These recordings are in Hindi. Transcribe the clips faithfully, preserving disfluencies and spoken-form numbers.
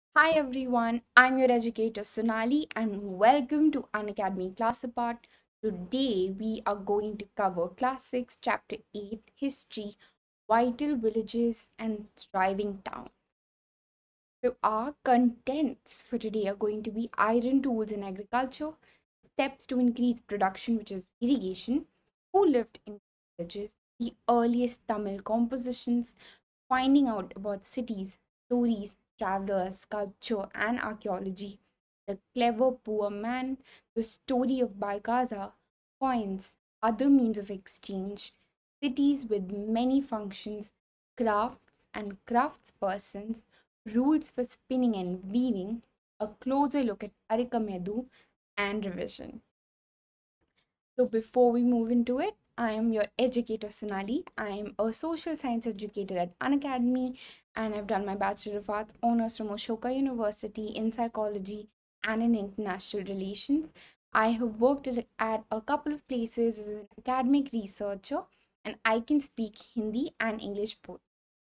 Hi everyone, I'm your educator Sonali and welcome to Unacademy Class Apart. Today we are going to cover Class six, Chapter eight, History, Vital Villages and Thriving Towns. So our contents for today are going to be iron tools in agriculture, steps to increase production, which is irrigation, who lived in villages, the earliest Tamil compositions, finding out about cities, stories, travelers, sculpture, and archaeology, the clever poor man, the story of Barkaza, coins, other means of exchange, cities with many functions, crafts and craftspersons, rules for spinning and weaving, a closer look at Arikamedu, and revision. So before we move into it, I am your educator Sonali. I am a social science educator at Unacademy and I've done my Bachelor of Arts honors from Ashoka University in psychology and in international relations. I have worked at, at a couple of places as an academic researcher and I can speak Hindi and English both.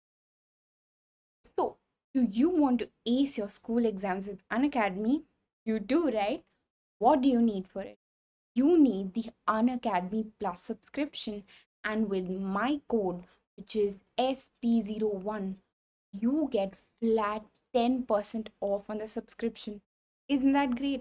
So, do you want to ace your school exams with Unacademy? You do, right? What do you need for it? You need the Unacademy Plus subscription, and with my code, which is S P zero one, you get flat ten percent off on the subscription. Isn't that great?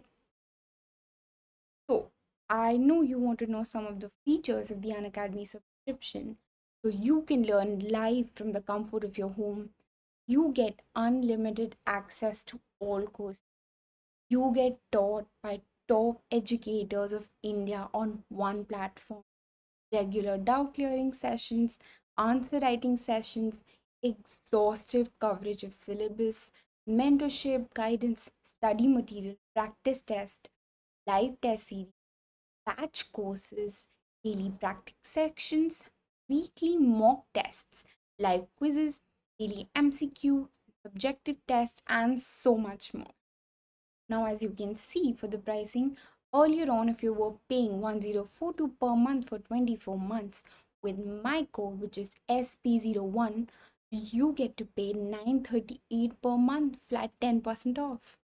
So, I know you want to know some of the features of the Unacademy subscription. So, you can learn live from the comfort of your home. You get unlimited access to all courses. You get taught by top educators of India on one platform. Regular doubt clearing sessions, answer writing sessions, exhaustive coverage of syllabus, mentorship, guidance, study material, practice test, live test series, batch courses, daily practice sections, weekly mock tests, live quizzes, daily M C Q, subjective tests, and so much more. Now, as you can see for the pricing, earlier on, if you were paying one thousand forty-two per month for twenty-four months, with my code, which is S P zero one, you get to pay nine hundred thirty-eight per month, flat ten percent off.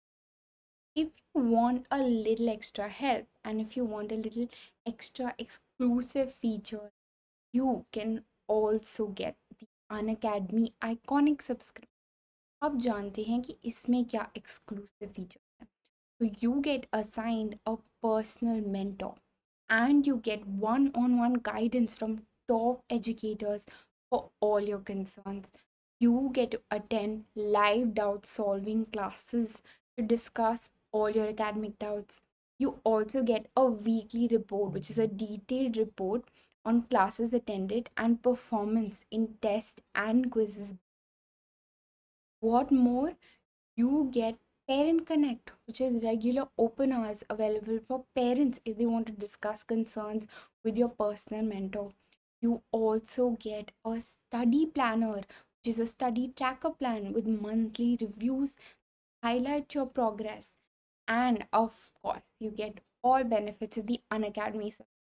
If you want a little extra help and if you want a little extra exclusive feature, you can also get the Unacademy iconic subscription. अब जानते हैं कि इसमें क्या exclusive feature है. So you get assigned a personal mentor and you get one-on-one guidance from top educators for all your concerns. You get to attend live doubt solving classes to discuss all your academic doubts. You also get a weekly report, which is a detailed report on classes attended and performance in tests and quizzes. What more? You get Parent Connect, which is regular open hours available for parents if they want to discuss concerns with your personal mentor. You also get a study planner, which is a study tracker plan with monthly reviews, highlight your progress, and of course, you get all benefits of the Unacademy.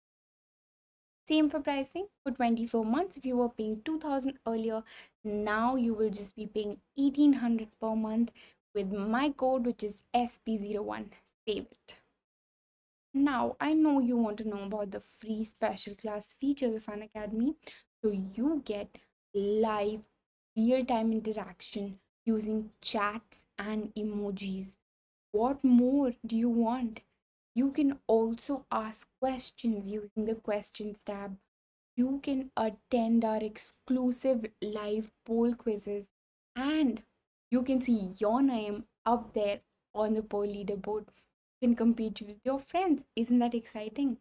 Same for pricing for twenty-four months. If you were paying two thousand earlier, now you will just be paying eighteen hundred per month with my code, which is S P zero one. Save it. Now, I know you want to know about the free special class features of Unacademy. So you get live real-time interaction using chats and emojis. What more do you want? You can also ask questions using the questions tab. You can attend our exclusive live poll quizzes and you can see your name up there on the poll leaderboard. You can compete with your friends. Isn't that exciting?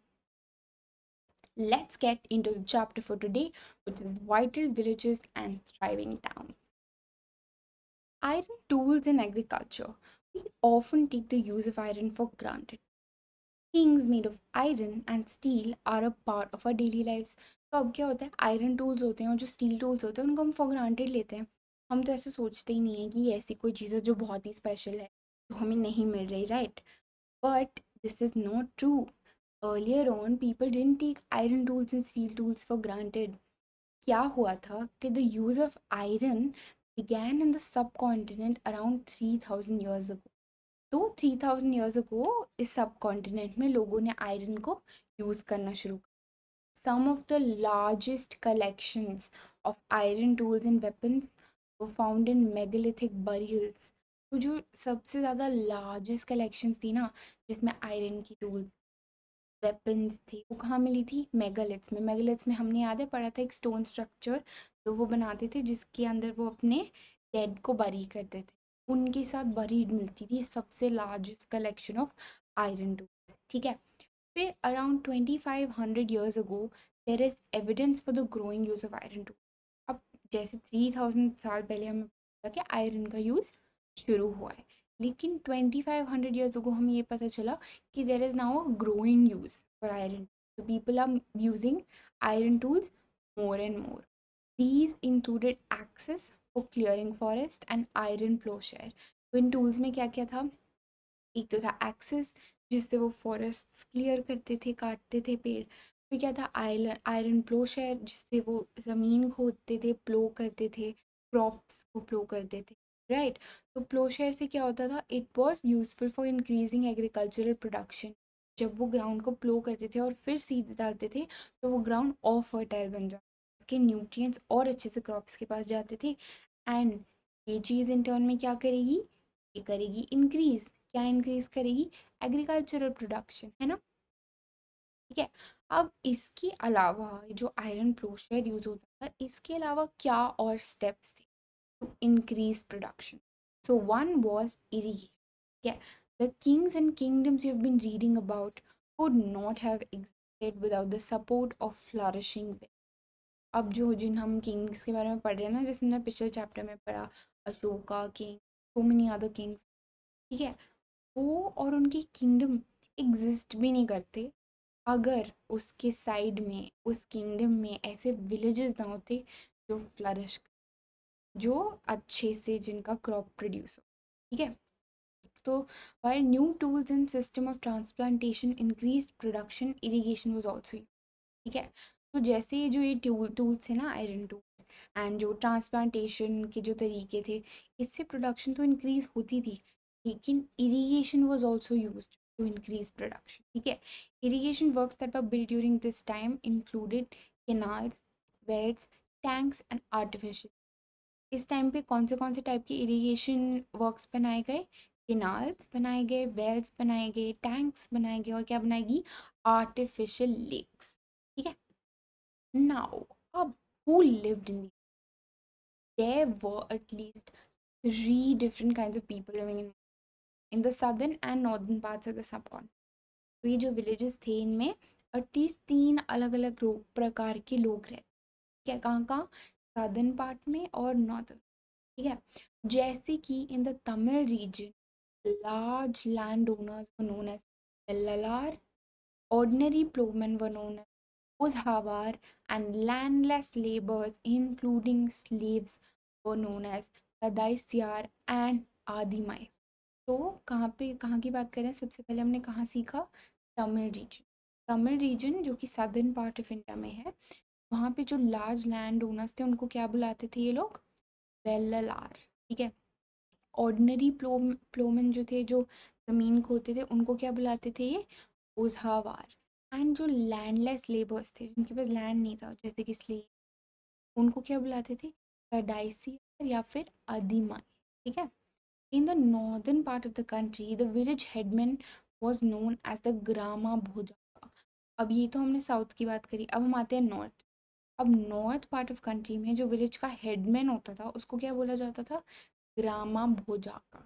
Let's get into the chapter for today, which is vital villages and thriving towns. Iron tools in agriculture. We often take the use of iron for granted. Things made of iron and steel are a part of our daily lives. तो अब क्या होता है, आयरन टूल्स होते हैं और जो स्टील टूल्स होते हैं उनको हम फॉर ग्रांटेड लेते हैं. हम तो ऐसे सोचते ही नहीं है कि ये ऐसी कोई चीज़ है जो बहुत ही स्पेशल है, जो हमें नहीं मिल रही, right? But this is not true. Earlier on people didn't take iron tools and steel tools for granted. क्या हुआ था कि the use of iron began in the subcontinent around three thousand years ago. तो थ्री थाउजेंड ईयर्स अगो इस सब कॉन्टिनेंट में लोगों ने आयरन को यूज़ करना शुरू किया. Some of the largest collections of iron tools and weapons were found in megalithic burials. तो जो सबसे ज़्यादा लार्जेस्ट कलेक्शंस थी ना जिसमें आयरन की टूल्स वेपन्स थी वो कहाँ मिली थी? मेगालिथ्स में. मेगालिथ्स में हमने याद है पढ़ा था एक स्टोन स्ट्रक्चर तो वो बनाते थे जिसके अंदर वो अपने डेड को बरी करते थे. उनके साथ बरीड मिलती थी सबसे largest collection of iron tools. ठीक है. फिर around twenty five hundred years ago there is evidence for the growing use of iron tool. अब जैसे थ्री थाउजेंड साल पहले हमें पता कि आयरन का यूज़ शुरू हुआ है, लेकिन twenty five hundred years ago हमें ये पता चला कि there is now a growing use for iron. So people are using iron tools more and more. These included axes for clearing forest and iron plowshare. तो इन टूल्स में क्या क्या था? एक तो था एक्सेस जिससे वो फॉरेस्ट क्लियर करते थे, काटते थे पेड़. फिर क्या था? आयरन आयरन प्लोशेयर जिससे वो ज़मीन खोदते थे, प्लो करते थे, क्रॉप्स को प्लो करते थे. राइट. तो प्लोशेयर से क्या होता था? It was useful for increasing agricultural production. जब वो ग्राउंड को प्लो करते थे और फिर सीड्स डालते थे तो वो ग्राउंड और फर्टाइल बन जाता, उसके न्यूट्रिएंट्स और अच्छे से क्रॉप्स के पास जाते थे. एंड ये चीज़ इन टर्न में क्या करेगी? ये करेगी इंक्रीज. क्या इंक्रीज करेगी? एग्रीकल्चरल प्रोडक्शन, है ना. ठीक है. अब इसके अलावा जो आयरन प्लोशेयर यूज होता था इसके अलावा क्या और स्टेप्स थे to increase production? So one was irrigation. ठीक है. The kings and kingdoms you have been reading about could not have existed without the support of flourishing well. अब जो जिन हम किंग्स के बारे में पढ़ रहे हैं ना, जैसे हमने पिछले चैप्टर में पढ़ा Ashoka king, so many other kings. ठीक है. वो और उनकी किंगडम एग्जिस्ट भी नहीं करते अगर उसके साइड में उस किंगडम में ऐसे विलेजेस ना होते जो फ्लरिश, जो अच्छे से जिनका क्रॉप प्रोड्यूस हो. ठीक है. तो while new tools and system of transplantation increased production, irrigation was also used. ठीक है. तो जैसे ये जो ये टूल टूल्स है ना आयरन टूल्स एंड जो ट्रांसप्लांटेशन के जो तरीके थे इससे प्रोडक्शन तो इंक्रीज होती थी, लेकिन irrigation was also used to increase production. ठीक है. Irrigation works that were built during this time included canals, wells, tanks and artificial. इस टाइम पे कौन से कौन से टाइप के इरिगेशन वर्क्स बनाए गए? कैनाल्स बनाए गए, वेल्स बनाए गए, टैंक्स बनाए गए और क्या बनाएगी? Artificial lakes. ठीक है. Now, uh, who lived in these? There were at least three different kinds of people living in in the southern and northern parts of the subcontinent. तो ये जो villages थे इनमें एटलीस्ट तीन अलग अलग प्रकार के लोग रहते. क्या कहाँ कहाँ? southern part में और northern. ठीक है. जैसे कि in the Tamil region, large landowners were known as Vellalar, ordinary plowmen were known as Uzhavar, and landless laborers, including slaves, were known as Kadaisiar and Adimai. तो कहाँ पे कहाँ की बात करें? सबसे पहले हमने कहाँ सीखा? तमिल रीजन. तमिल रीजन जो कि सदर्न पार्ट ऑफ इंडिया में है, वहाँ पे जो लार्ज लैंड ओनर्स थे उनको क्या बुलाते थे ये लोग? वेल्लार. ठीक है. ऑर्डिनरी प्लो प्लोमन जो थे जो ज़मीन खोदते थे उनको क्या बुलाते थे? ये ओझावार. एंड जो लैंडलेस लेबर्स थे जिनके पास लैंड नहीं था जैसे कि स्लेव, उनको क्या बुलाते थे? कडाइसी या फिर अदिमाई. ठीक है. In the northern part of the country the village headman was known as the grama bhoja. अब ये तो हमने साउथ की बात करी, अब हम आते हैं नॉर्थ. अब नॉर्थ पार्ट ऑफ कंट्री में जो विलेज का हेडमैन होता था उसको क्या बोला जाता था? Grama bhojaka.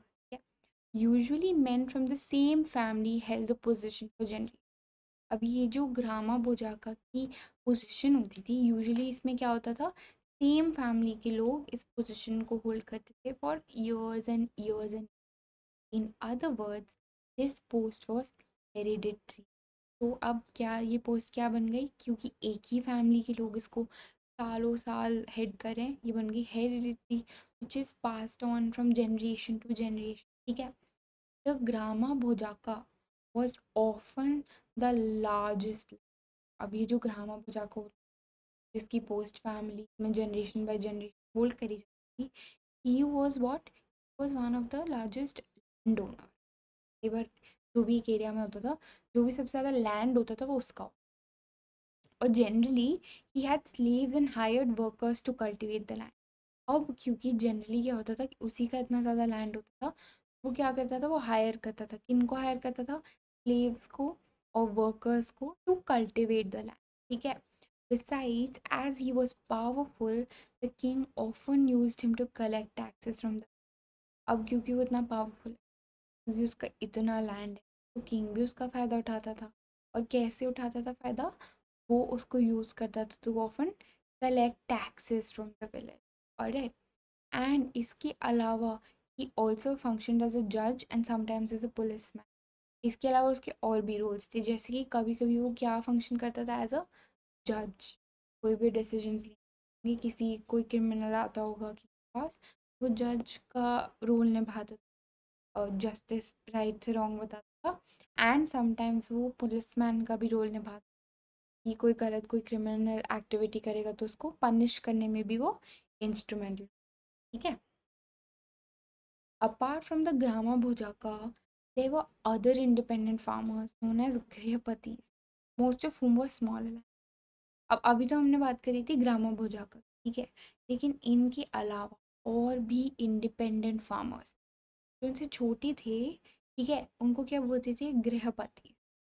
Usually man from the same family held the position for generation. अब ये जो ग्रामा भोजाका की पोजीशन होती थी यूजुअली इसमें क्या होता था? सेम फैमिली के लोग इस पोजीशन को होल्ड करते थे for years and years and in other words this post was hereditary. तो अब क्या ये पोस्ट क्या बन गई? क्योंकि एक ही फैमिली के लोग इसको सालों साल हेड करें, ये बन गई hereditary which is passed on from generation to generation. ठीक है. The grama bhojaka was often the largest. अब ये जो ग्रामा भोजाका जिसकी पोस्ट फैमिली में जनरेशन बाय जनरेशन होल्ड करी जाती थी he was what was one of the largest landowner. एक बार जो भी एक एरिया में होता था, जो भी सबसे ज़्यादा लैंड होता था वो उसका। और generally he had slaves and hired workers to cultivate the land. अब क्योंकि जनरली क्या होता था कि उसी का इतना ज़्यादा लैंड होता था, वो क्या करता था, वो हायर करता था। किन को हायर करता था? स्लेव्स को और वर्कर्स को, टू कल्टिवेट द लैंड। ठीक है। Besides, as he was powerful, the king often used him to collect taxes from the। अब क्योंकि वो इतना पावरफुल है, क्योंकि उसका इतना लैंड है, तो किंग भी उसका फ़ायदा उठाता था। और कैसे उठाता था फ़ायदा? वो उसको यूज़ करता था to often collect taxes from the village. Alright. And इसके अलावा he also function as a जज and sometimes as a policeman. इसके अलावा उसके और भी रोल्स थे, जैसे कि कभी कभी वो क्या फंक्शन करता था? एज अ जज। कोई भी डिसीजंस लेंगे, किसी कोई क्रिमिनल आता होगा कि पास, वो जज का रोल निभाता था, जस्टिस राइट से रॉन्ग बताता था। एंड समटाइम्स वो पुलिसमैन का भी रोल निभाता, कि कोई गलत कोई क्रिमिनल एक्टिविटी करेगा तो उसको पनिश करने में भी वो इंस्ट्रूमेंटल। ठीक है। Apart from the grama bhojaka, there were other independent farmers known as grihapati, most of whom were smaller। अब अभी तो हमने बात करी थी ग्रामा भुजाका, ठीक है, लेकिन इनके अलावा और भी इंडिपेंडेंट फार्मर्स जो इनसे छोटे थे, ठीक है, उनको क्या बोलते थे? गृहपति।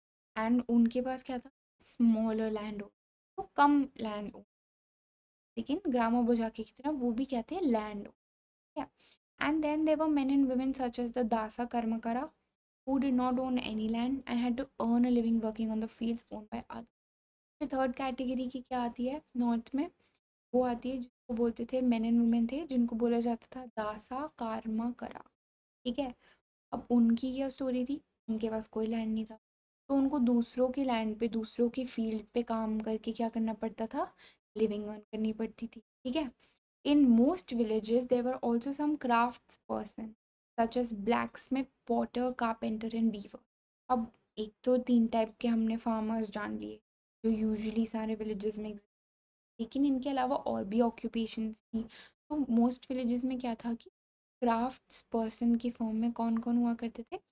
एंड उनके पास क्या था? स्मॉलर लैंड हो, तो कम लैंड हो, लेकिन ग्रामा भुजाके की तरह वो भी क्या थे? लैंड हो। Yeah. And then there were men and women such as the Dasa Karmakara who did not own any land and had to earn a living working on the fields owned by others. फिर थर्ड कैटेगरी की क्या आती है नॉर्थ में? वो आती है जिसको बोलते थे मेन एंड वुमेन थे, जिनको बोला जाता था दासा कार्माकरा। ठीक है। अब उनकी क्या स्टोरी थी? उनके पास कोई लैंड नहीं था, तो उनको दूसरों के लैंड पे, दूसरों के फील्ड पे काम करके क्या करना पड़ता था? लिविंग अर्न करनी पड़ती थी। ठीक है। In most villages, there were also some crafts person, such as blacksmith, potter, carpenter and weaver. अब एक तो तीन टाइप के हमने फार्मर्स जान लिए जो यूजुअली सारे विलेजेस में exist, लेकिन इनके अलावा और भी ऑक्यूपेशंस थी। तो मोस्ट विलेजेस में क्या था कि क्राफ्ट्स पर्सन की फॉर्म में कौन कौन हुआ करते थे?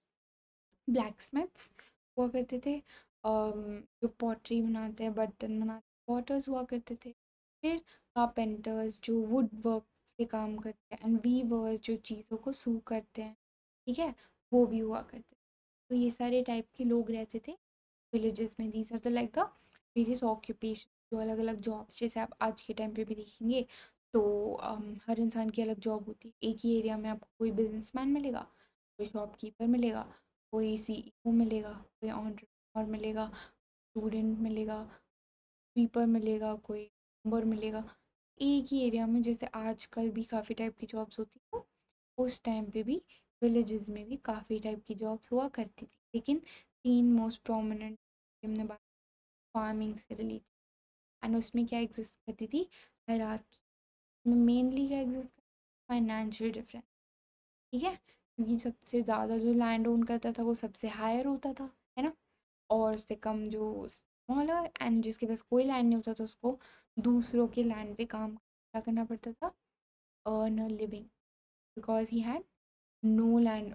ब्लैकस्मिथ्स हुआ करते थे, अम, जो पॉटरी बनाते हैं, बर्तन बनाते हैं, पॉटर्स हुआ करते थे। फिर कारपेंटर्स जो वुड वर्क से काम करते हैं, एंड वीवर्स जो चीज़ों को सू करते हैं, ठीक है, वो भी हुआ करते थे। तो ये सारे टाइप के लोग रहते थे विलेजेस में। These are the like the various occupation, जो अलग अलग जॉब्स, जैसे आप आज के टाइम पे भी देखेंगे तो um, हर इंसान की अलग जॉब होती है। एक ही एरिया में आपको कोई बिजनेसमैन मिलेगा, कोई शॉपकीपर मिलेगा, कोई सीईओ मिलेगा, कोई ऑनर मिलेगा, स्टूडेंट मिलेगा, स्वीपर मिलेगा, कोई प्लम्बर मिलेगा। एक ही एरिया में, जैसे आजकल भी काफ़ी टाइप की जॉब्स होती है, उस टाइम पे भी विलेजेस में भी काफ़ी टाइप की जॉब्स हुआ करती थी। लेकिन तीन मोस्ट प्रोमिनेंट हमने बात फार्मिंग से रिलेटेड, एंड उसमें क्या एग्जिस्ट करती थी? हायरार्की। में मेनली क्या एग्जिस्ट करती? Financial difference. ठीक है, क्योंकि सबसे ज़्यादा जो लैंड ओन करता था वो सबसे हायर होता था, है ना, और उससे कम जो स्मॉलर, एंड जिसके पास कोई लैंड नहीं होता था उसको दूसरों के लैंड पे काम क्या करना पड़ता था? Earn a living, because he had no land,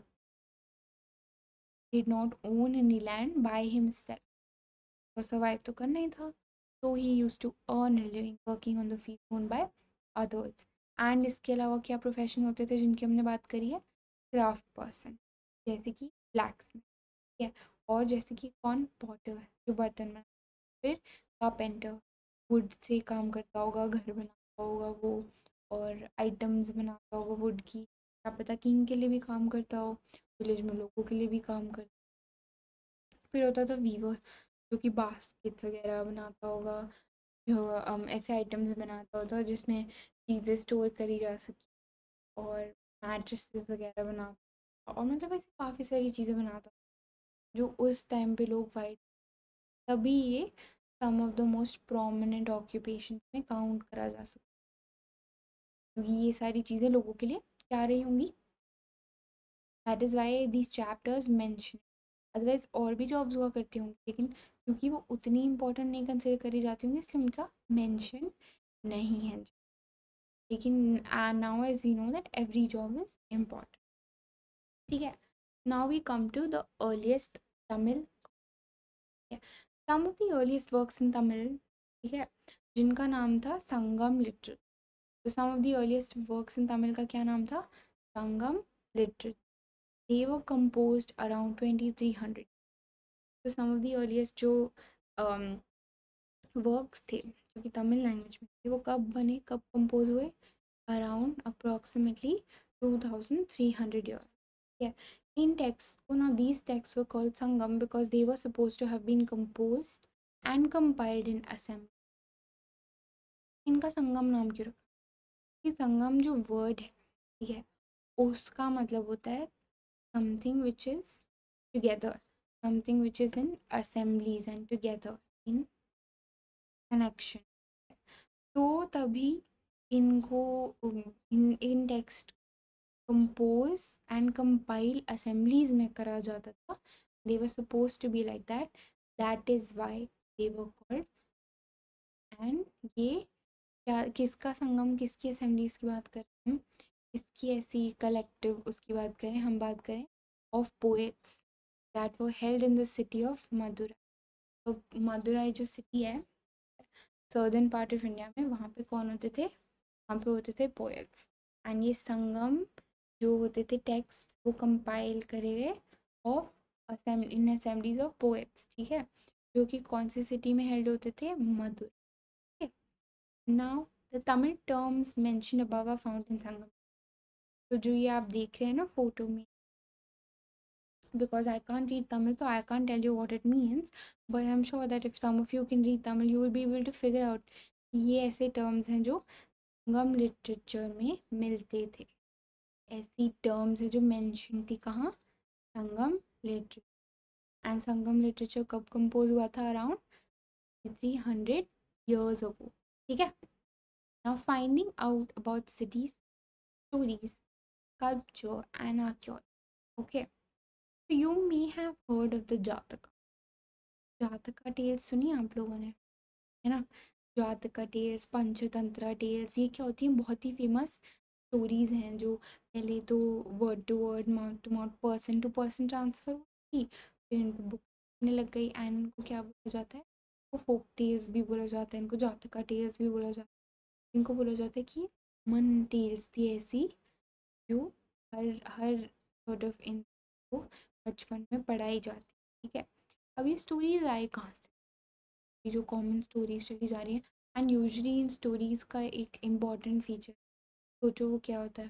did not own any land by himself, तो सर्वाइव तो करना ही था। तो he use to earn a living working on the field own by others. And इसके अलावा क्या प्रोफेशन होते थे जिनकी हमने बात करी है? क्राफ्ट पर्सन, जैसे कि ब्लैक्समिथ, ठीक है, और जैसे कि कौन? पॉटर, जो बर्तन बना। फिर कारपेंटर, वुड से काम करता होगा, घर बनाता होगा वो, और आइटम्स बनाता होगा वुड की। क्या पता किंग के लिए भी काम करता हो, विलेज में लोगों के लिए भी काम करता। फिर होता था वीवर, जो कि बास्केट्स वगैरह बनाता होगा, जो um, ऐसे आइटम्स बनाता होता जिसमें चीज़ें स्टोर करी जा सके, और मैट्रेसेस वगैरह बनाता, और मतलब ऐसे काफ़ी सारी चीज़ें बनाता जो उस टाइम पे लोग वाइट। तभी ये some of the most prominent occupation में काउंट करा जा सकता है, क्योंकि ये सारी चीज़ें लोगों के लिए क्या रही होंगी? That is why this chapters mention. Otherwise और भी जॉब्स हुआ करती होंगी, लेकिन क्योंकि वो उतनी इंपॉर्टेंट नहीं कंसिडर करी जाती होंगी, इसलिए उनका मेंशन नहीं है। लेकिन now as you know that every job is important, ठीक है। Now we come to the earliest Tamil, some of the earliest works in Tamil, ठीक है, जिनका नाम था संगम लिटरेचर। तो some of the earliest works in Tamil का क्या नाम था? Sangam literature. they were composed around twenty-three hundred। तो सम ऑफ द अर्लीस्ट जो वर्क्स थे जो कि तमिल लैंग्वेज में थे, वो कब बने, कब कंपोज हुए? Around approximately two thousand three hundred years, ठीक है। इन टेक्स्ट को ना, these text were called Sangam because they were suppose to have been composed and compiled in assembly। इनका संगम नाम क्यों रखा? कि संगम जो वर्ड है, ठीक है, उसका मतलब होता है something which is together, something which is in assemblies and together in connection. तो तभी इनको इन इन text compose and compile assemblies में करा जाता था। They were suppose to be like that, that is why they were called. And ये क्या, किसका संगम, किसकी असेंबलीज की बात कर रहे हैं हम, इसकी ऐसी कलेक्टिव उसकी बात करें, हम बात करें of poets that were held in the city of Madurai. तो मदुराई जो सिटी है सर्दर्न पार्ट ऑफ इंडिया में, वहाँ पे कौन होते थे? वहाँ पे होते थे पोएट्स। एंड ये संगम जो होते थे टेक्स्ट, वो कंपाइल करे गए of assembly, in assemblies of poets, ठीक है, जो कि कौन सी सिटी में हेल्ड होते थे? Madurai. Now the Tamil terms mention above are found in Sangam. तो जो ये आप देख रहे हैं ना फोटो में, because I can't read Tamil, so I can't tell you what it means. But I'm sure that if some of you can read Tamil, you will be able to figure out कि ये ऐसे टर्म्स हैं जो संगम लिटरेचर में मिलते थे। ऐसी टर्म्स है जो मेंशन थी कहाँ? Sangam literature. And Sangam literature कब कंपोज हुआ था? Around three hundred years ago, ठीक है। Now finding out about cities, stories, culture and archaeology, okay. You may have heard of the जातका। जातका टेल्स सुनी आप लोगों ने, है ना? जातका टेल्स, पंचतंत्रा टेल्स, ये क्या होती हैं? बहुत ही फेमस स्टोरीज हैं जो पहले तो word to word, mouth to mouth, person to person transfer हुई, फिर इनको बुक में लग गई एंड इनको क्या बोला जाता है? वो फोक टेल्स भी बोला जाता है, इनको जातका टेल्स भी बोला जाता है। इनको बोला जाता है कि मन टेल्स थी ऐसी जो हर हर सॉर्ट ऑफ इनको बचपन में पढ़ाई जाती, ठीक है। अब ये स्टोरीज आए कहाँ से? ये जो कॉमन स्टोरीज चली जा रही हैं, एंड यूजुअली इन स्टोरीज का एक इम्पॉर्टेंट फीचर, सोचो वो क्या होता है?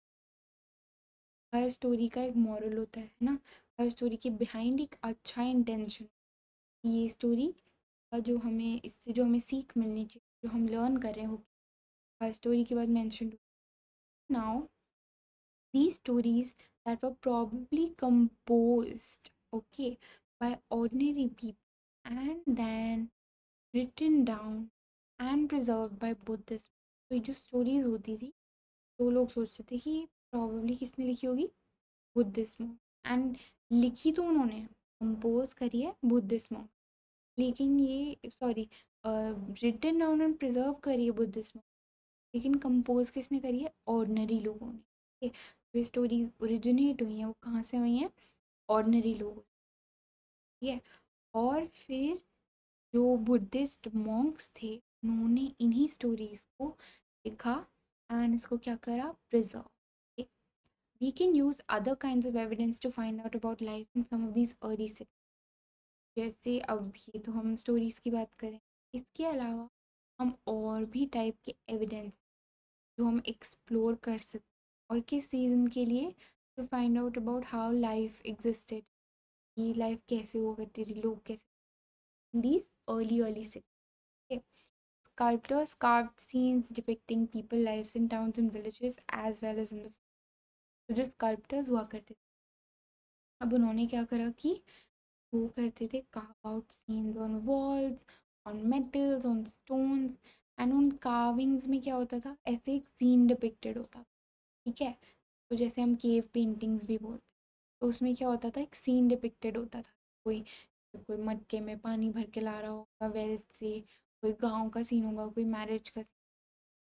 हर स्टोरी का एक मॉरल होता है ना, हर स्टोरी के बिहाइंड एक अच्छा इंटेंशन। ये स्टोरी का जो हमें, इससे जो हमें सीख मिलनी चाहिए, जो हम लर्न कर रहे हो, हर स्टोरी के बाद mention. Now these stories that were probably composed, okay, by ordinary people and then written down and preserved by Buddhists। तो ये जो स्टोरीज होती थी, तो लोग सोचते थे कि प्रॉब्ली किसने लिखी होगी? Buddhist monk. एंड लिखी तो उन्होंने, कंपोज करी है बुद्धिस्ट मॉन्क, लेकिन ये sorry written down and preserve करी है बुद्धिस्ट मॉन्क, लेकिन कंपोज किसने करी है? ऑर्डिनरी लोगों ने, ठीक है। जो स्टोरीज ओरिजिनेट हुई हैं वो कहाँ से हुई हैं? ऑर्डिनरी लोगों से, ठीक है। और फिर जो बुद्धिस्ट मॉन्क्स थे, उन्होंने इन्हीं स्टोरीज को लिखा एंड इसको क्या करा? Preserve. We can use other kinds of evidence to find out about life in some of these early cities. जैसे अब ये तो हम स्टोरीज की बात करें, इसके अलावा हम और भी टाइप के एविडेंस जो हम एक्सप्लोर कर सकते, और किस सीजन के लिए? To find out about how life existed, ये लाइफ कैसे हुआ करती थी, लोग कैसे, दीज अर्ली अर्ली से। Sculptors carved scenes depicting people lives in towns and villages as well as in the, तो जो स्कल्प्टर्स हुआ करते थे, अब उन्होंने क्या करा कि वो करते थे carve out scenes on walls, on metals, on stones, and उन कार्विंग्स में क्या होता था? ऐसे एक सीन डिपिक्टेड होता था, ठीक है। तो जैसे हम केव पेंटिंग्स भी बोलते हैं, तो उसमें क्या होता था? एक सीन डिपिक्टेड होता था, कोई कोई मटके में पानी भर के ला रहा होगा वेल से, कोई गांव का सीन होगा, कोई मैरिज का सीन,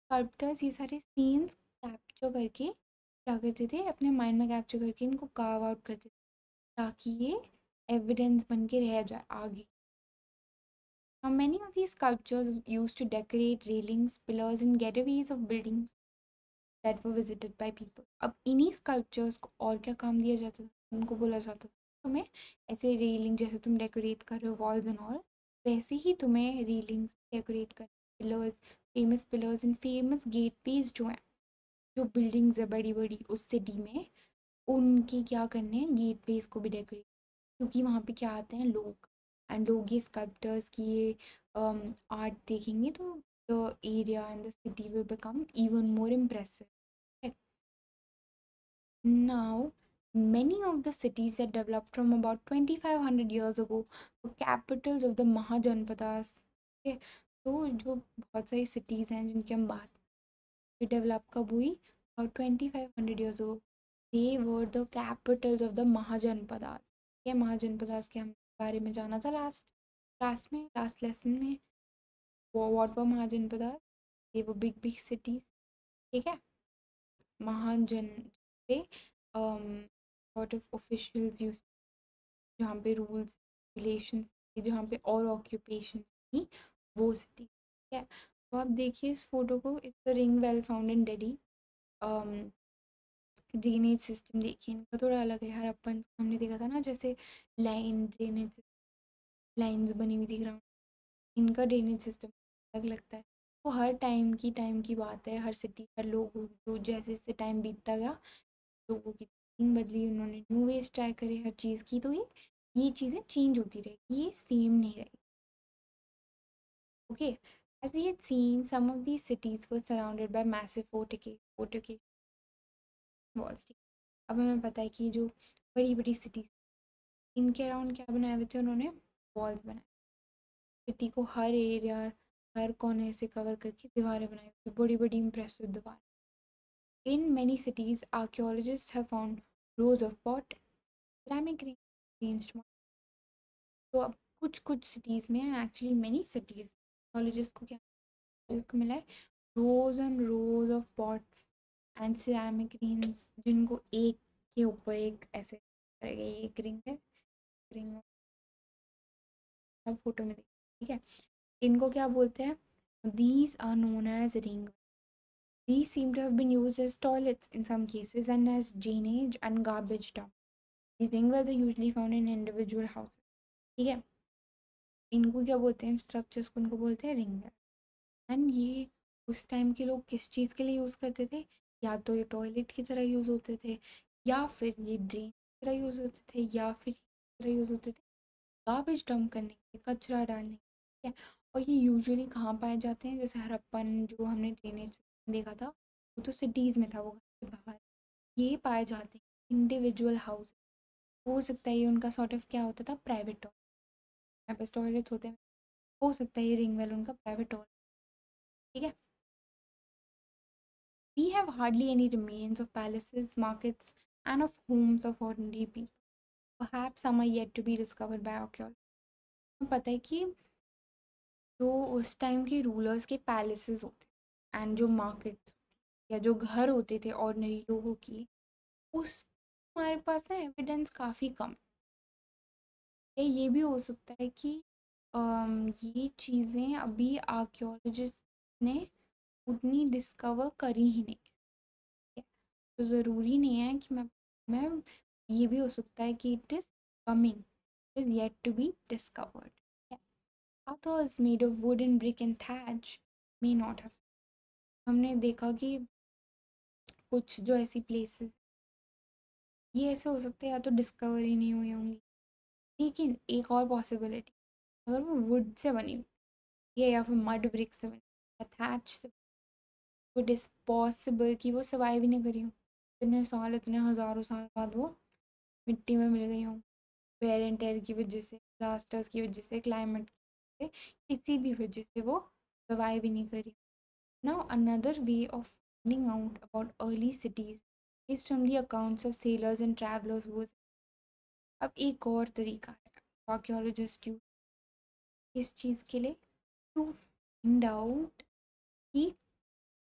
स्कल्प्टर्स ये सारे सीन्स कैप्चर करके क्या करते थे, अपने माइंड में कैप्चर करके इनको कार्व आउट करते थे, ताकि ये एविडेंस बन के रह जाए आगे. Now, many of these sculptures used to decorate railings, pillars, and getaways of buildings that were visited by people. अब इन्हीं sculptures को और क्या काम दिया जाता था, उनको बोला जाता था तुम्हें ऐसे रेलिंग जैसे तुम डेकोरेट कर रहे हो वॉल्स एंड ऑल, वैसे ही तुम्हें रेलिंग्स डेकोरेट कर, pillars, famous pillars and famous gateways जो हैं, जो बिल्डिंग्स है बड़ी बड़ी उस सिटी में, उनके क्या करने हैं, गेटवेज को भी डेकोरेट, क्योंकि वहाँ पे क्या आते हैं लोग, एंड लोग ये स्कल्प्टर्स की ये आर्ट देखेंगे तो the area and the city will become even more impressive. Now, many of the cities that developed from about twenty-five hundred years ago were capitals of the Mahajanpadas. Okay, तो जो बहुत सारी cities हैं जिनकी हम बात, जो डेवलप कब हुई, और twenty-five hundred years ago, they were the capitals of the Mahajanpadas. ये महाजनपदास के हम बारे में जाना था लास्ट क्लास में, लास्ट लेसन में. What were Mahajanapadas? they were big big cities. ठीक है, महाजन पे सॉर्ट ऑफ ऑफिशियल्स यूज, जहाँ पे रूल्स रिलेशंस थे, जहाँ पे और ऑक्यूपेशन थी, वो सिटी. ठीक है, तो आप देखिए इस फोटो को, it's a ring well found in Delhi. Drainage system देखिए इनका थोड़ा अलग है. हड़प्पन हमने देखा था ना, जैसे लाइन ड्रेनेज लाइन्स बनी हुई थी ग्राउंड, इनका ड्रेनेज सिस्टम अलग लगता है. तो हर टाइम की टाइम की बात है, हर सिटी हर लोगों को जैसे जैसे टाइम बीतता गया, लोगों की थिंकिंग बदली, उन्होंने न्यू वेज ट्राई करे हर चीज़ की, तो ये ये चीज़ें चेंज होती रहेगी, ये सेम नहीं रहेगी. Okay, as we had seen, some of these cities were surrounded by massive fortifications fortifications walls. अब हमें पता है कि जो बड़ी बड़ी सिटीज, इनके अराउंड क्या बनाए हुए थे उन्होंने, वॉल्स बनाए, सिटी को हर एरिया हर कोने से कवर करके दीवारें बनाई हुई, बड़ी बड़ी इंप्रेसिव दीवार. In many cities, archaeologists have found rows of pot, ceramic rings arranged. तो अब कुछ कुछ सिटीज़ में, एक्चुअली मेनी सिटीज़, आर्कियोलॉजिस्ट को क्या को मिला है, rows and rows of pots and ceramic rings, जिनको एक के ऊपर एक ऐसे करेगा. ये एक रिंग है, रिंग सब फोटो में देखिए. ठीक है, इनको क्या बोलते हैं, these are known as ring. These seem to have been used as toilets in some cases and as drainage and garbage dump. These ring wells are usually found in individual houses. ठीक है, इनको क्या बोलते हैं, स्ट्रक्चर्स को इनको बोलते हैं रिंग वेल. एंड ये उस टाइम के लोग किस चीज़ के लिए यूज़ करते थे, या तो ये टॉयलेट की तरह यूज़ होते थे, या फिर ये ड्रेन की तरह यूज़ होते थे, या फिर की तरह यूज़ होते थे गार्बेज डंप करने के लिए, कचरा डालने के. ठीक है, और ये यूजुअली कहाँ पाए जाते हैं, जैसे हड़प्पन जो हमने ड्रेनेज देखा था, वो तो सिटीज़ में था, वो घर के बाहर. ये पाए जाते हैं इंडिविजुअल हाउस. हो सकता है ये उनका सॉर्ट ऑफ क्या होता था, प्राइवेट टॉयलेट, यहाँ पे टॉयलेट्स होते हैं, हो सकता है ये रिंग वेल उनका प्राइवेट टॉयलेट. ठीक है, we have hardly any remains of palaces, markets, and of homes of ordinary people. Perhaps some are yet to be discovered by archaeologists. पता है कि जो उस टाइम के रूलर्स के पैलेसेस होते एंड जो मार्केट्स या जो घर होते थे ऑर्डिनरी लोगों की, उस हमारे पास ना एविडेंस काफ़ी कम है. ये भी हो सकता है कि अम, ये चीज़ें अभी आर्कियोलॉजिस्ट ने उतनी डिस्कवर करी ही नहीं है. तो ज़रूरी नहीं है कि मैं मैं ये भी हो सकता है कि it is coming, is yet to be discovered. Others made of wood and brick and thatch may not have. हमने देखा कि कुछ जो ऐसी प्लेसेस, ये ऐसे हो सकते हैं या तो डिस्कवर ही नहीं हुई होंगी. लेकिन एक और पॉसिबिलिटी, अगर वो वुड से बनी हुई है या फिर मड ब्रिक से बनी या थैच से, तो इट इज़ पॉसिबल कि वो सर्वाइव ही नहीं करी हो. इतने साल, इतने हज़ारों साल बाद वो मिट्टी में मिल गई हों, वेयर एंड टेयर की वजह से, डिजास्टर्स की वजह से, क्लाइमेट की वजह से, किसी भी वजह से वो सर्वाइव ही नहीं करी. Now, another way of finding out about early cities is from the accounts of sailors and travelers who was. अब एक और तरीका है आर्कियोलॉजिस्ट यूज इस चीज़ के लिए, टू फाइंड आउट कि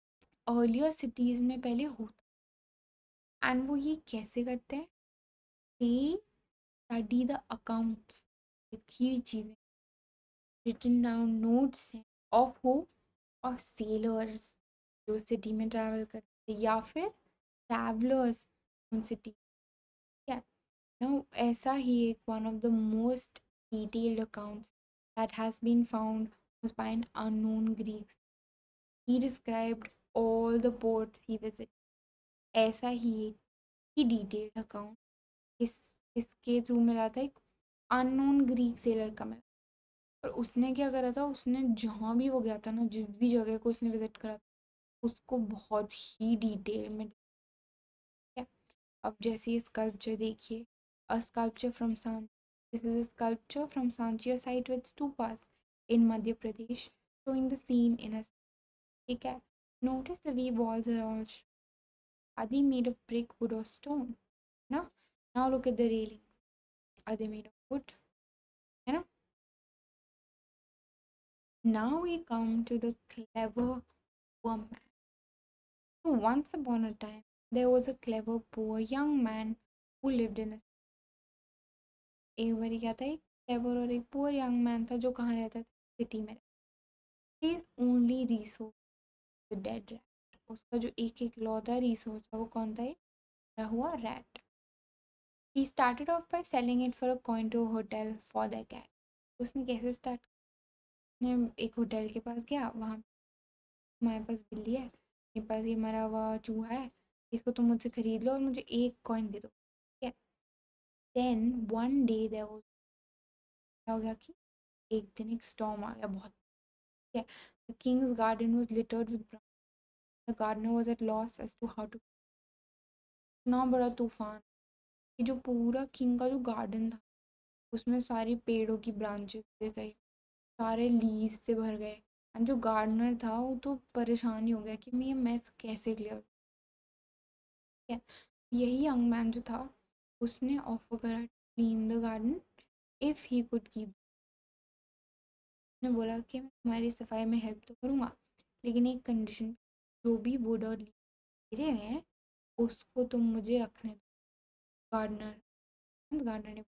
अर्लियर सिटीज में पहले होता। एंड वो ये कैसे करते हैं? दे स्टडी द अकाउंट्स, लिखी हुई चीज़ें, रिटन डाउन नोट्स हैं ऑफ हु, ऑफ सेलर्स जो सिटी में ट्रैवल करते हैं, या फिर ट्रैवलर्स उन सिटी। क्या नो, ऐसा ही एक one of the most detailed accounts that has been found was by an unknown Greek. He described all the ports he visited. ऐसा ही एक ही डिटेल्ड अकाउंट इस इसके थ्रू मिला था, एक अननोन ग्रीक सेलर का मिला। और उसने क्या करा था, उसने जहाँ भी वो गया था ना, जिस भी जगह को उसने विजिट करा था, उसको बहुत ही डिटेल में दिया। अब जैसे ये स्कल्पचर देखिए, a sculpture from Sanchi, this is a sculpture from Sanchi a site with stupas in Madhya Pradesh, showing the scene in a, ठीक है। Notice the way walls are all sh- are they made of brick, wood or stone? ना, now look at the railings, are they made of wood? है ना। Now we come to the clever poor man. So once upon a time, there was a clever poor young man who lived in a, एक बार क्या था, एक क्लेवर और एक पुअर यंग मैन था जो कहाँ रहता था, सिटी में। His only resource dead rat, उसका जो एक एक लौता रिसोर्स था वो कौन था, एक मरा हुआ rat. He started off by selling it for a coin to hotel for the cat. उसने कैसे स्टार्ट, ने एक होटल के पास गया, वहाँ हमारे पास बिल्ली है, मेरे पास ये मरा हुआ चूहा है, इसको तुम मुझसे खरीद लो और मुझे एक कॉइन दे दो, ठीक है। Then one day there was, क्या हो गया कि एक दिन एक स्टॉर्म आ गया बहुत, ठीक है। The king's garden was littered with brown, the gardener was at loss as to how to, इतना बड़ा तूफान कि जो पूरा किंग का जो गार्डन था उसमें सारी पेड़ों की ब्रांचेस गिर गई, सारे लीव्स से भर गए। एंड जो गार्डनर था वो तो परेशान ही हो गया कि मैं ये मैस कैसे क्लियर, ठीक है। यही यंग मैन जो था, उसने ऑफर करा clean the garden if he could keep, ने बोला कि मैं तुम्हारी सफाई में हेल्प तो करूँगा, लेकिन एक कंडीशन, जो भी वुड और गिरे हुए हैं उसको तुम मुझे रखने दो। गार्डनर, गार्डनर ने,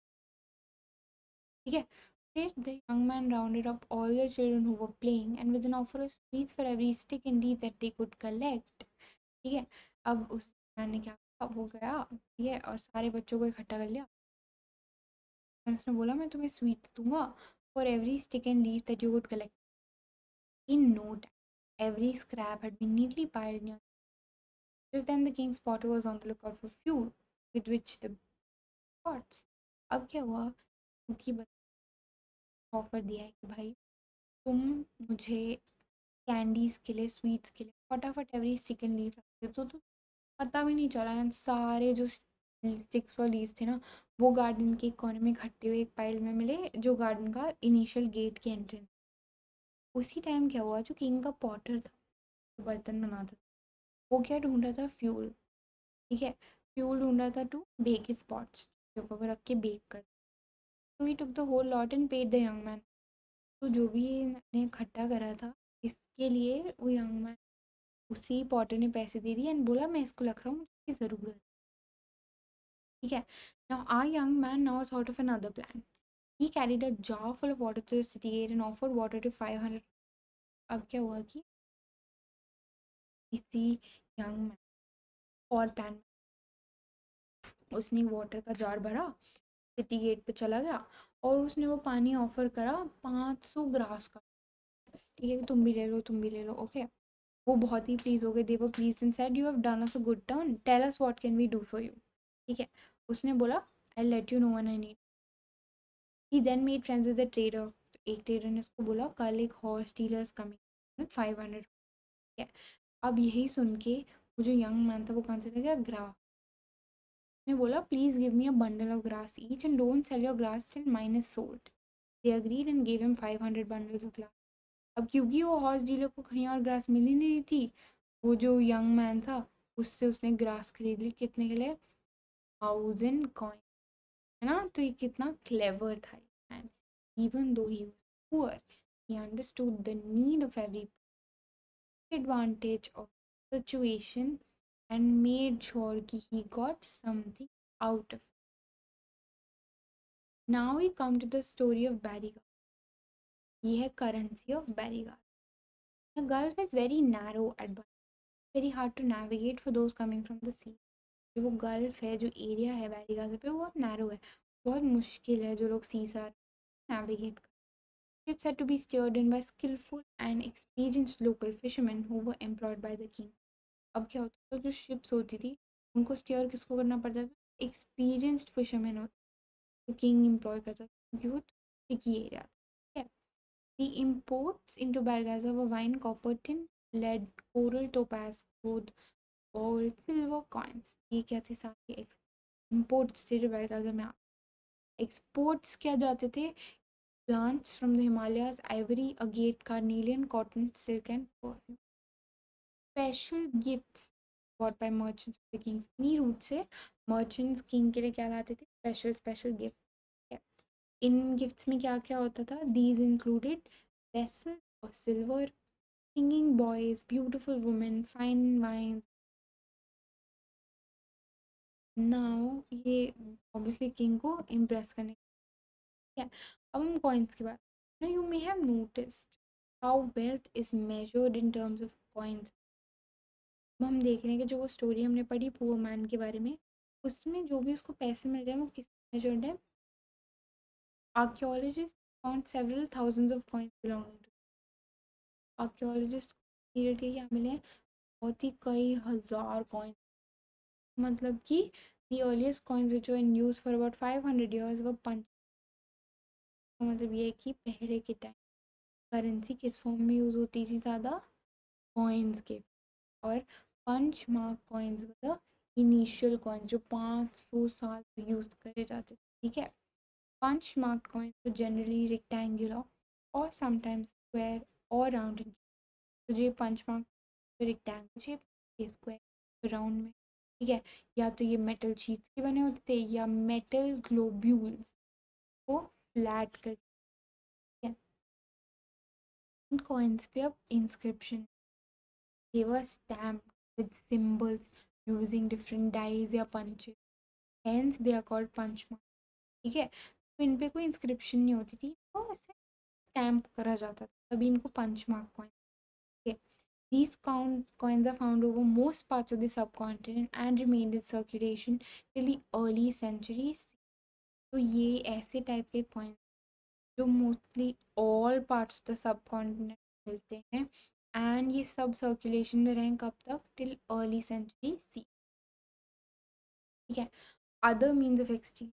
ठीक है। फिर the young man rounded up all the children who were playing and with an offer of sweets for every stick and leaf that they could collect, ठीक है। अब उस मैन ने क्या किया, वो गया, ठीक है, और सारे बच्चों को इकट्ठा कर लिया और उसने बोला मैं तुम्हें स्वीट दूंगा for every stick and leaf that you could collect. In no time every scrap had been neatly piled near. Just then the king's potter was on the lookout for fuel with which the pots. अब क्या हुआ, क्योंकि ऑफर दिया है कि भाई तुम मुझे कैंडीज के लिए, स्वीट्स के लिए फटाफट एवरी स्टिक एंड लीफ रख दे, तो तो पता भी नहीं चला एंड सारे जो स्टिक्स और लीव्स थे ना वो गार्डन के एक कोने में इकट्ठे हुए एक पाइल में मिले, जो गार्डन का इनिशियल गेट की एंट्रेंस। उसी टाइम क्या हुआ, जो किंग का पॉटर था, जो बर्तन बनाता था, वो क्या ढूंढ रहा था, फ्यूल, ठीक है। फ्यूल ढूंढ रहा था टू बेक हिज पॉट्स, जो वो रख के बेक कर। तो he took the whole lot and paid the young man. तो जो भी ने इकट्ठा करा था इसके लिए, वो यंग मैन, उसी पॉटर ने पैसे दे दिए एंड बोला मैं इसको रख रहा हूँ, इसकी ज़रूरत है, ठीक है। Now our young man now thought of another plan. He carried a jar full of water to the city gate and offered water to five hundred. अब क्या हुआ कि इसी यंग मैन और प्लान, उसने वाटर का जार भरा, सिटी गेट पे चला गया और उसने वो पानी ऑफर करा पाँच सौ ग्रास का, ठीक है, तुम भी ले लो, तुम भी ले लो, ओके। वो बहुत ही प्लीज हो गए, they were please and said you have done us a good turn, tell us what can we do for you, ठीक है। उसने बोला I let you know when I need. He then made friends with the trader, एक ट्रेडर ने उसको बोला कल एक horse dealers coming five hundred, ठीक है। अब यही सुन के वो जो यंग मैन था वो कहाँ चला गया, ग्राफ ने बोला please give me a bundle of grass each and don't sell your grass till mine is sold. They agreed and gave him five hundred bundles of grass. अब क्योंकि वो हॉर्स डीलर को कहीं और ग्रास मिल ही नहीं रही थी, वो जो यंग मैन था उससे उसने ग्रास खरीद ली, कितने के लिए, थाउजेंड कॉइन, है ना। तो ये कितना क्लेवर था ये man, even though he was poor, he understood the need of every, advantage of the situation and made sure कि he got something out of it. Now we come to the story of Barriga. ये है currency of Barriga. The Gulf is very narrow at best, very hard to navigate for those coming from the sea. जो वो गल्फ है, जो एरिया है बैरिगाज़ पे, वो बहुत नैरो है, बहुत मुश्किल है जो लोग सी से navigate कर. Ships had to be steered in by skillful and experienced local fishermen who were employed by the king. अब क्या होता था, जो शिप्स होती थी उनको स्टीयर किसको करना पड़ता था? एक्सपीरियंस्ड फिशरमैन होते, तो किंग एम्प्लॉय करता था क्योंकि वो ट्रिकी एरिया था. The imports into Bargaza were wine, copper, tin, lead, coral, topaz, gold, gold, silver coins. ये क्या थे? सारे imports थे जो Bargaza में. एक्सपोर्ट्स क्या जाते थे? Plants from the Himalayas, ivory, agate, carnelian, cotton, silk and perfume. Special gifts bought by merchants of the kings. इन्हीं रूट से मर्चेंट्स किंग के लिए क्या लाते थे? Special special gift. इन गिफ्ट्स में क्या क्या होता था? दीज इंक्लूडेड वेसल और silver, singing boys, beautiful women, fine wine. Now ये ऑब्वियसली किंग को इम्प्रेस करने. अब हम कॉइन्स की बात. You may have noticed how wealth is measured in terms of coins. हम देख रहे हैं कि जो वो स्टोरी हमने पढ़ी पुअर मैन के बारे में, उसमें जो भी उसको पैसे मिल रहे हैं वो किस मेजर्ड है? Archaeologist found several thousands of coins belonging to. Archaeologist period के क्या मिले हैं? बहुत ही कई हजार कॉइन. मतलब कि the earliest coins which were in use for about five hundred years वो पंच. मतलब ये है कि पहले के टाइम करेंसी किस फॉर्म में यूज़ होती थी ज़्यादा? कॉइन्स के. और punch mark coins the initial coins जो पाँच सौ साल यूज़ करे जाते थे. ठीक है. Punch mark coins generally rectangular और समटाइम्स स्क्वायर और राउंड. तो ये punch mark rectangle shape, square round में. ठीक है. या तो ये मेटल शीट्स के बने होते थे या मेटल ग्लोब्यूल्स को फ्लैट कर. इन कॉइन्स पे अब inscription. they were stamped with symbols using different dyes या punches, hence they are called punch mark. ठीक है. तो इन पे कोई इंस्क्रिप्शन नहीं होती थी, तो ऐसे स्टैम्प करा जाता था, तभी इनको पंच मार्क कॉइन. ठीक है. These count coins are found over most parts of the subcontinent and remained in circulation till the early centuries. तो ये ऐसे टाइप के कॉइन जो mostly all parts of the subcontinent मिलते हैं एंड ये सब सर्कुलेशन में रहें कब तक? Till early century C. ठीक है. Other means of exchange.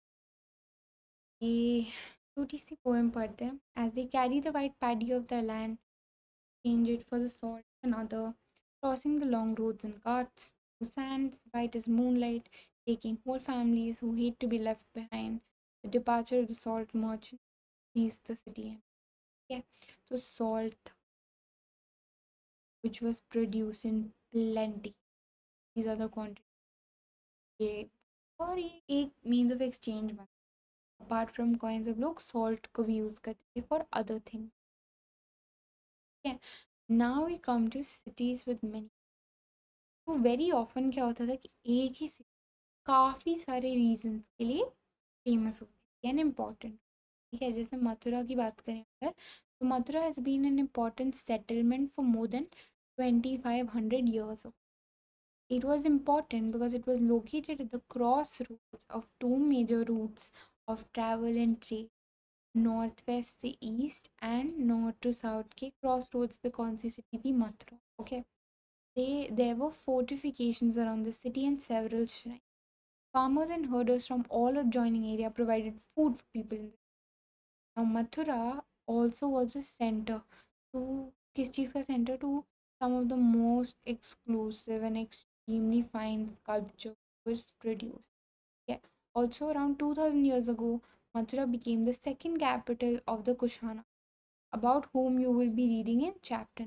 ये छोटी सी पोएम पढ़ते हैं. As they carry the white paddy of the land, change it for the salt another, crossing the long roads and carts, through sands white as moonlight, taking whole families who hate to be left behind. The departure of the salt merchant leaves the city. Okay, so salt which was produced in plenty, these are the quantity. ये और ये एक मीन्स ऑफ एक्सचेंज बन. अपार्ट फ्रॉम कॉइन्स अब लोग सॉल्ट को भी यूज़ करते थे फॉर अदर थिंग. ठीक है. Now we come to cities with many. तो वेरी ऑफन क्या होता था कि एक ही सिटी काफ़ी सारे रीजंस के लिए फेमस होती है एंड इम्पॉर्टेंट. ठीक है. जैसे मथुरा की बात करें अगर, तो Mathura has been an important settlement for more than twenty five hundred years. It was important because it was located at the crossroads of two major routes of travel and trade, northwest से east and north to south के crossroads पे कौन सी city थी? Mathura. Okay. They, there were fortifications around the city and several shrines. Farmers and herders from all adjoining area provided food for people in the. Now Mathura also was a center to किस चीज़ का center? To some of the most exclusive and extremely fine sculpture was produced. Yeah. Also around two thousand years ago, Mathura became the second capital of the Kushana, about whom you will be reading in chapter.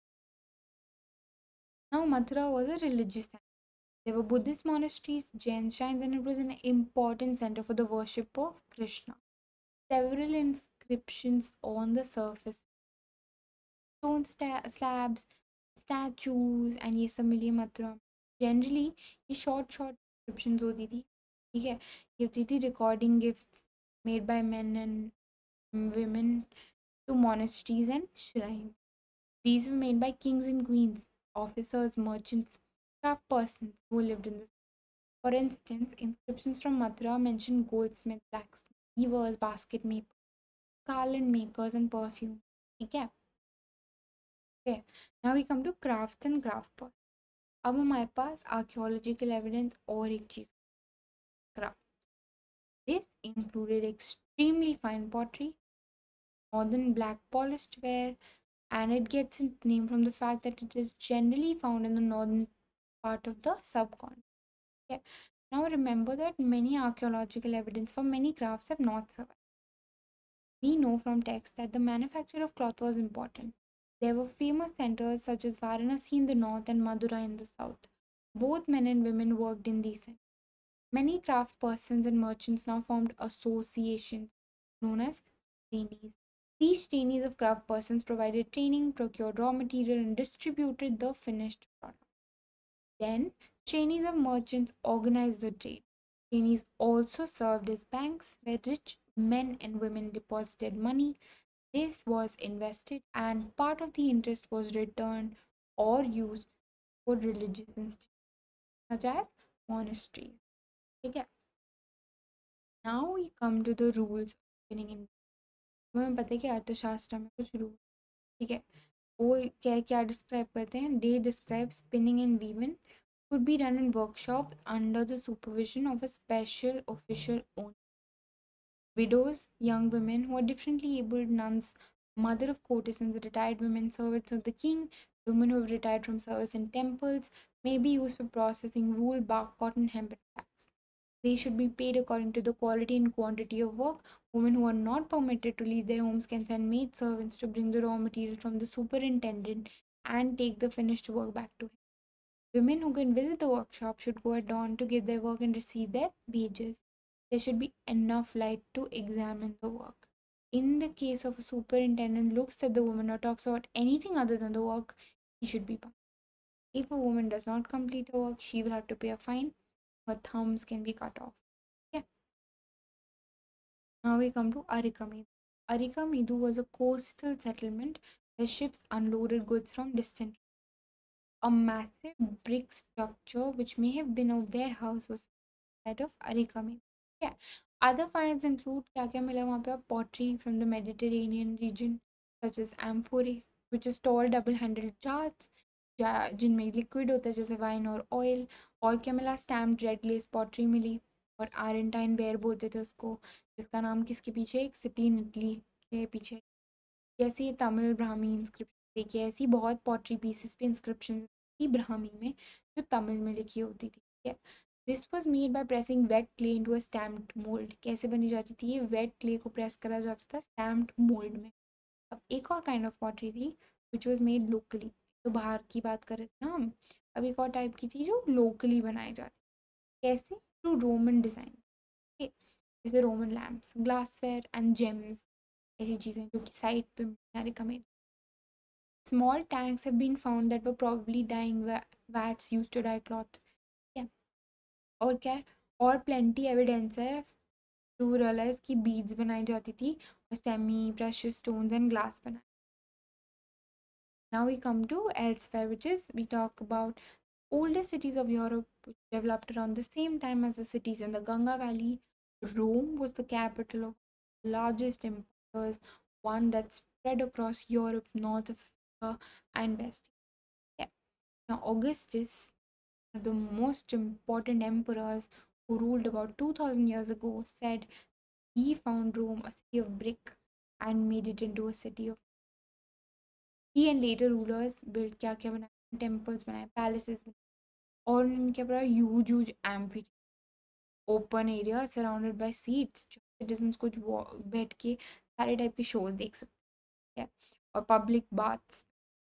Now Mathura was a religious center. There were Buddhist monasteries, Jain shrines, and it was an important center for the worship of Krishna. Several inscriptions on the surface, stone slabs, statues and ये सब मिली मथुरा। जनरली ये शॉर्ट शॉर्ट डिस्क्रिप्शन होती थी, ठीक है। ये होती थी recording gifts made by men and women to monasteries and shrines. These were made by kings and queens, officers, merchants, craft persons who lived in this. For instance, inscriptions from Mathura mention goldsmiths, blacksmiths, weavers, basket makers, garland makers, and perfume. Okay. Okay. Now we come to crafts and craft pots. अब हमारे पास archaeological evidence और एक चीज, craft. This included extremely fine pottery, northern black polished ware, and it gets its name from the fact that it is generally found in the northern part of the subcontinent. Okay. Now remember that many archaeological evidence for many crafts have not survived. We know from texts that the manufacture of cloth was important. There were famous centers such as Varanasi in the north and Madura in the south. Both men and women worked in these centers. Many craft persons and merchants now formed associations known as trainees. These trainees of craft persons provided training, procured raw material, and distributed the finished product. Then, trainees of merchants organized the trade. Trainees also served as banks where rich men and women deposited money. This was invested, and part of the interest was returned or used for religious institutions such as monasteries. Okay. Now we come to the rules of spinning in. हमें पता है कि अर्थशास्त्र में कुछ रूल, ठीक है, वो क्या क्या डिस्क्राइब करते हैं. They describe spinning and weaving could be done in workshops under the supervision of a special official only. Widows, young women who are differently abled, nuns, mother of courtesans, retired women, servants of the king, women who have retired from service in temples, may be used for processing wool, bark, cotton, hemp, and flax. They should be paid according to the quality and quantity of work. Women who are not permitted to leave their homes can send maid servants to bring the raw material from the superintendent and take the finished work back to him. Women who can visit the workshop should go at dawn to give their work and receive their wages. There should be enough light to examine the work. In the case of a superintendent looks at the woman or talks about anything other than the work, he should be punished. If a woman does not complete her work, she will have to pay a fine. Her thumbs can be cut off. Yeah. Now we come to Arikamedu. Arikamedu was a coastal settlement where ships unloaded goods from distant. A massive brick structure, which may have been a warehouse, was that of Arikamedu. Yeah. Other finds include क्या क्या मिला वहाँ पे, pottery from the Mediterranean region, such as amphorae, which is tall double-handled jars, जिनमें लिक्विड होता है जैसे वाइन और ऑयल. और क्या मिला, स्टैम्प्ड रेड ग्लेस पॉटरी मिली, और आरेंटाइन वेयर बोलते थे उसको, जिसका नाम किसके पीछे, एक सिटी इन इटली के पीछे. जैसे ये तमिल ब्राह्मी इंस्क्रिप्शन देखिए, ऐसी बहुत पॉटरी पीसेस पे इंस्क्रिप्शन थी ब्राह्मी में जो तमिल में लिखी होती थी. ठीक है. This was made by pressing wet clay into a stamped mould. कैसे बनी जाती थी ये, वेट क्ले को प्रेस करा जाता था स्टैम्प्ड मोल्ड में. अब एक और काइंड ऑफ पॉटरी थी विच वॉज मेड लोकली, तो बाहर की बात कर रहे थे ना हम. अब एक और टाइप की थी जो लोकली बनाई जाती. कैसे, थ्रू रोमन डिज़ाइन, जैसे Roman lamps, glassware and gems, ऐसी चीज़ें जो कि साइड पे recommend. Small tanks have been found that were probably dyeing vats used to dye cloth. Yeah. और क्या है, और plenty evidence है to realize कि beads बनाई जाती थी और semi precious stones and glass बनाए. Now we come to elsewhere, which is we talk about oldest cities of Europe which developed around the same time as the cities in the Ganga Valley. Rome was the capital of the largest empires, one that spread across Europe, North Africa, and West. Yeah. Now, Augustus, one of the most important emperors who ruled about two thousand years ago, said he found Rome a city of brick and made it into a city of. He and later rulers built क्या क्या बनाए, temples बनाए, palaces बनाए, और उन्होंने क्या बनाया, huge huge amphitheater, open area surrounded by seats, citizens कुछ बैठ के सारे टाइप के शोज देख सकते हैं. और पब्लिक बाथ्स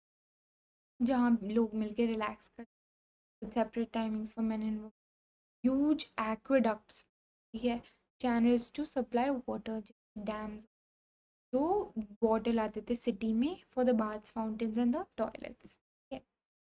जहाँ लोग मिलके रिलैक्स कर, separate timings for men and women. Huge aqueducts, ठीक है, channels to supply water, dams जो वाटर लाते थे सिटी में for the baths, fountains and the toilets. Okay.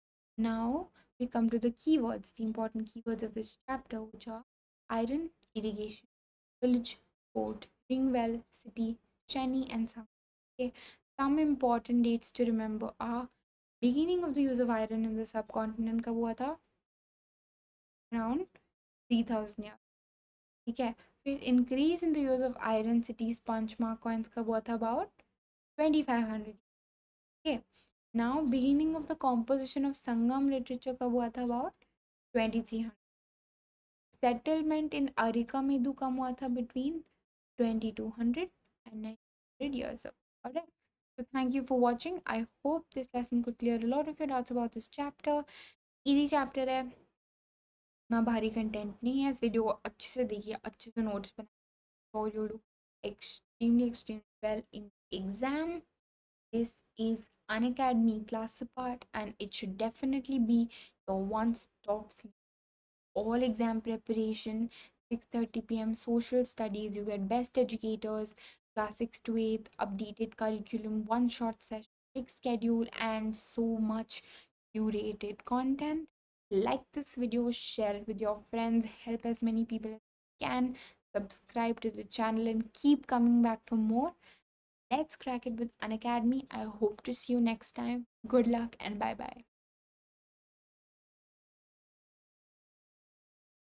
Now we come to the keywords, the important keywords of this chapter, which are iron, irrigation, village, port, ringwell, city, Cheney, and some. Okay, some important dates to remember are beginning of the use of iron in the subcontinent कब हुआ था? Around three thousand years. ठीक है, फिर increase in the use of iron cities punch mark coins कब हुआ था? About twenty-five hundred. Okay, now beginning of the composition of Sangam literature कब हुआ था? About twenty-three hundred. Settlement in Arikamedu कब हुआ था? Between twenty-two hundred and nine hundred years ago. Alright. So thank you for watching. I hope this lesson could clear a lot of your doubts about this chapter. Easy chapter है, ना भारी कंटेंट नहीं है. इस वीडियो को अच्छे से देखिए, अच्छे से नोट्स बनाइए. So you do extremely extremely well in exam. This is Unacademy class apart, and it should definitely be your one-stop sleep. All exam preparation, six thirty p m social studies, you get best educators, class six to eighth, updated curriculum, one short session, fixed schedule, and so much curated content. Like this video, share it with your friends, help as many people as you can, subscribe to the channel, and keep coming back for more. Let's crack it with Unacademy. I hope to see you next time. Good luck and bye bye.